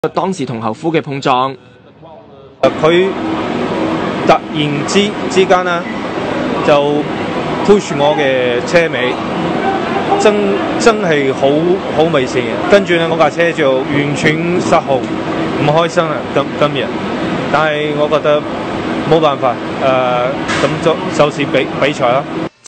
當時同後夫嘅碰撞， 佢突然之間呢，就 push 我嘅車尾，真係好危險嘅。跟住呢，我架車就完全失控，唔開心啊！今日，但係我覺得冇辦法，咁就是比賽啦。